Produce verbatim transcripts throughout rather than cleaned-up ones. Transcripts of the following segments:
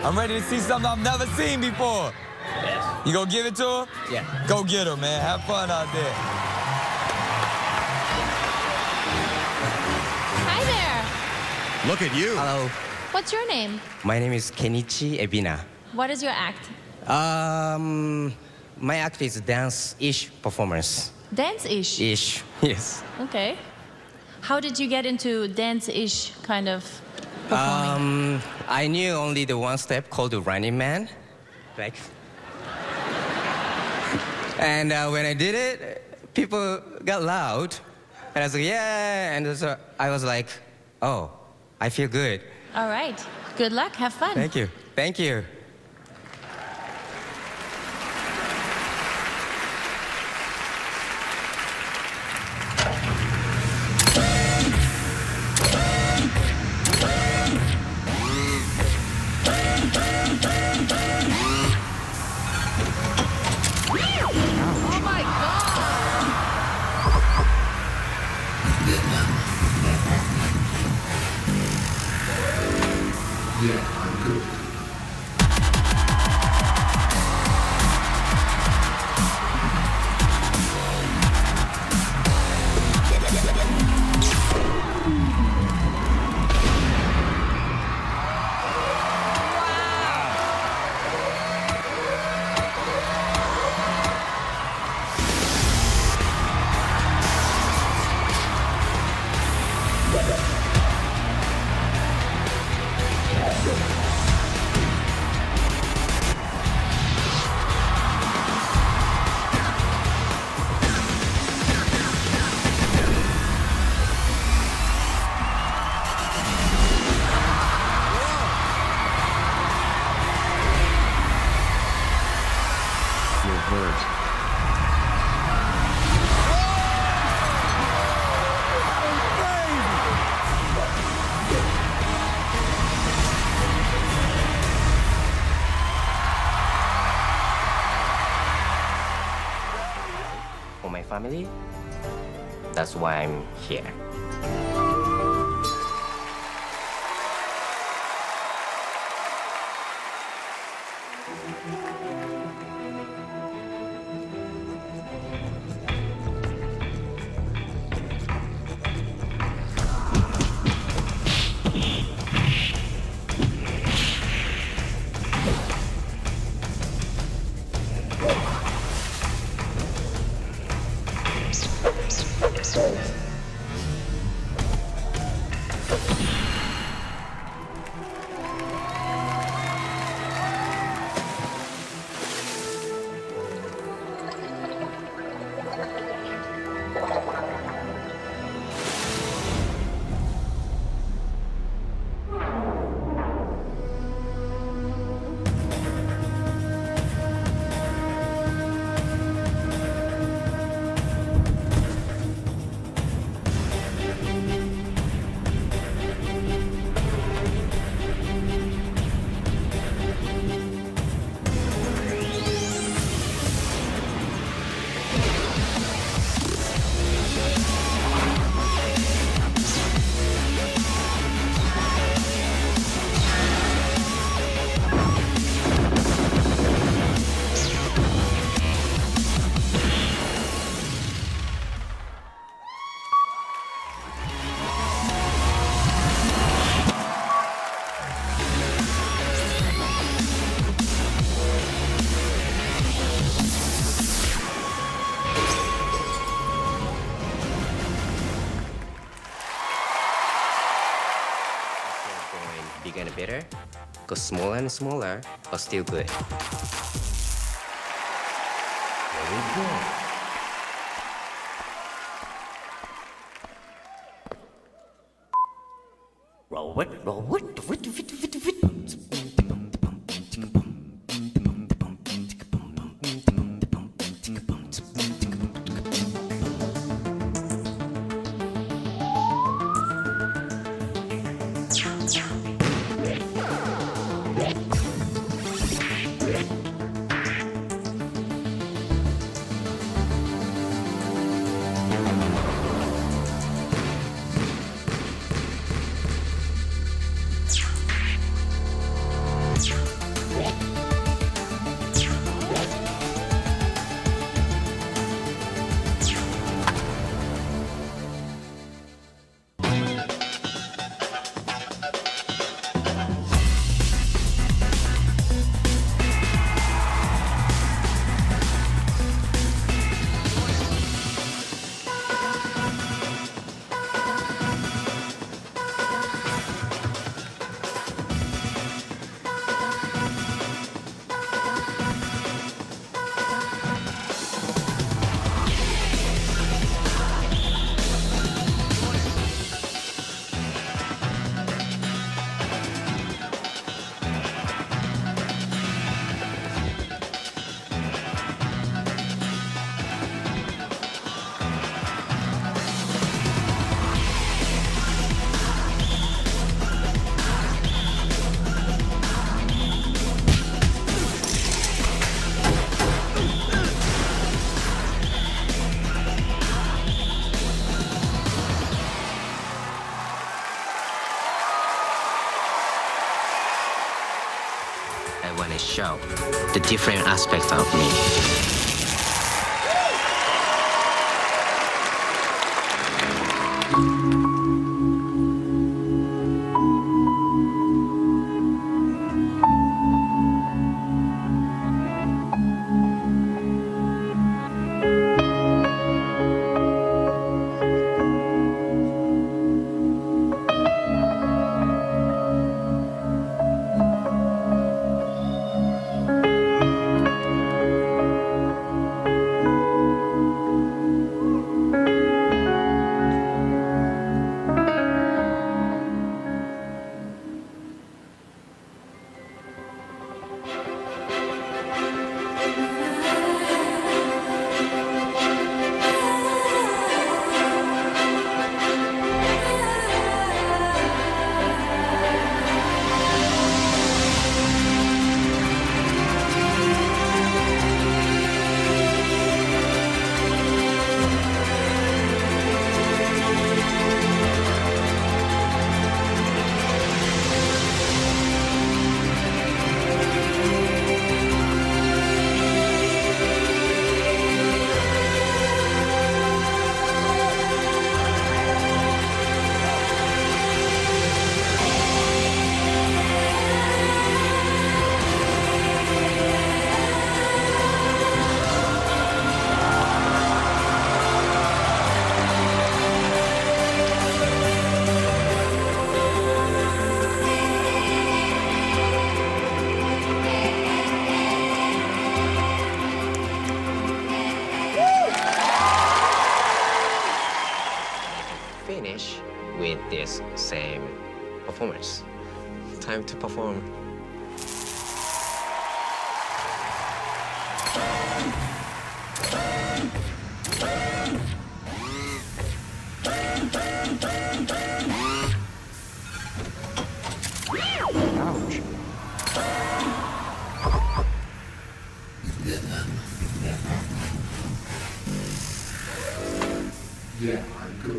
I'm ready to see something I've never seen before. Yes. You gonna give it to her? Yeah. Go get her, man. Have fun out there. Hi there. Look at you. Hello. What's your name? My name is Kenichi Ebina. What is your act? Um, my act is dance-ish performance. Dance-ish? Ish, yes. Okay. How did you get into dance-ish kind of performing? Um, I knew only the one step called the Running Man. Like. And uh, when I did it, people got loud. And I was like, yeah. And so I was like, oh, I feel good. All right. Good luck. Have fun. Thank you. Thank you. Oh my God! Yeah, I'm good. You're hurt. For my family, that's why I'm here. Bigger and better, because smaller and smaller, but still good. Very good. Roll it, roll it. I want to show the different aspects of me. Finish with this same performance. Time to perform. Ouch. Yeah, I'm good.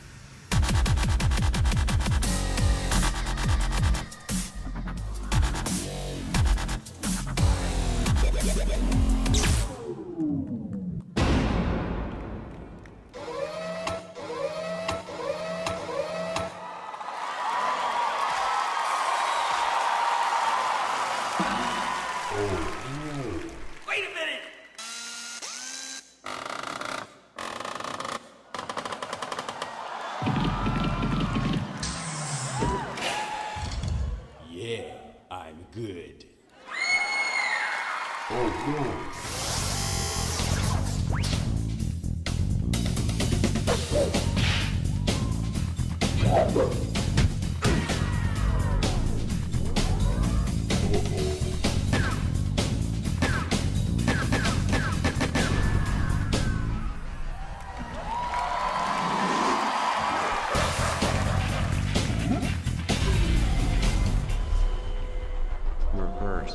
Wait a minute! Yeah, I'm good. Oh, no. Reverse.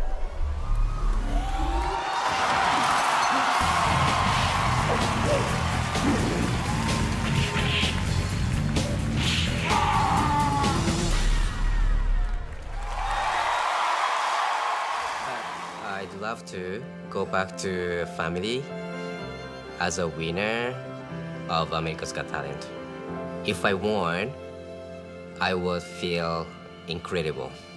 I'd love to go back to family as a winner of America's Got Talent. If I won, I would feel incredible.